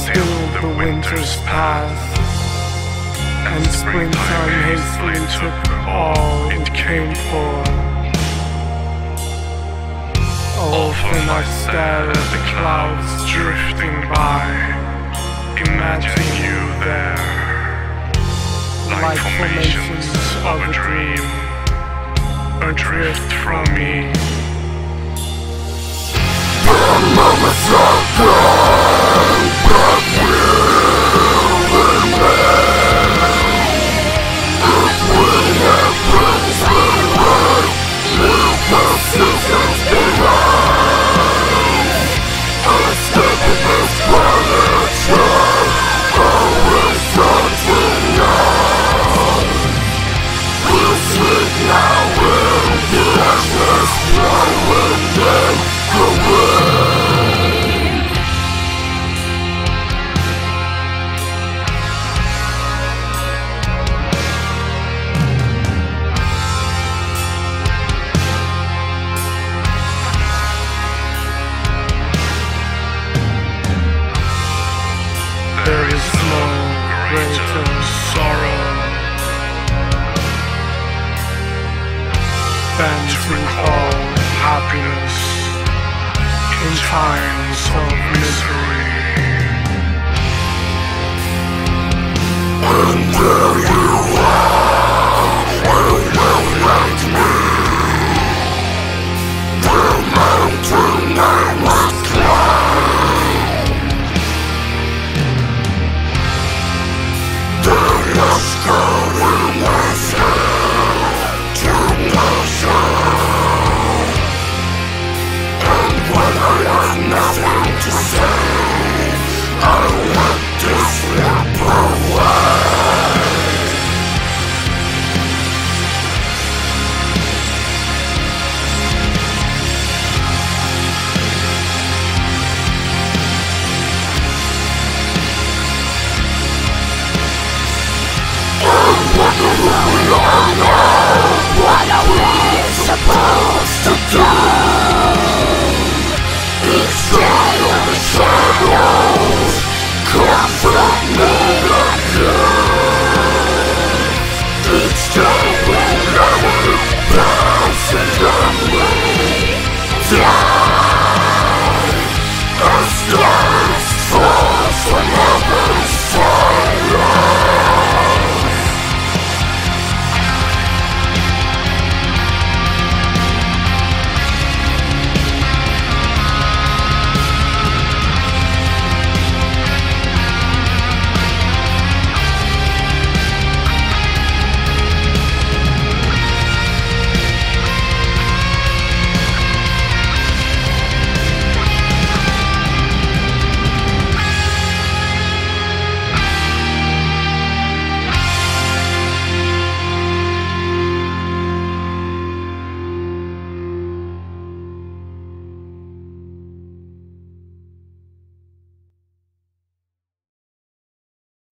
Still the winter's path, and springtime hastily took all it came for. Often I stare at the clouds drifting by, imagining you there, like formations of a dream, adrift from me. The moments are gone, but will remain. If we have friends behind, leave the seasons behind. Escaping this planet time, always tonight. We sleep now in the ashes, blowing them away. There is no greater sorrow than to recall happiness in times of misery. And there you are, who will let me? The mountain I must climb. There must go in myself to motion. And when I have nothing to say, I let this slip away. What are we supposed to do? Each day of the shadows comfort me again. Each day will never pass and then we die. As stars fall from heaven.